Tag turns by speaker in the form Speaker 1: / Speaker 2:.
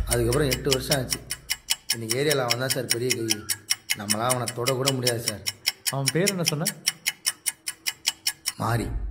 Speaker 1: அதுக்கப்புறம் 8 வருஷம் ஆச்சு. இன்னைக்கு ஏரியாவில் அவன் தான் சார் பெரிய கை. நம்மளாம் அவனை தொட கூட முடியாது சார்.
Speaker 2: அவன் பேர் என்ன சொன்ன?
Speaker 1: மாறி.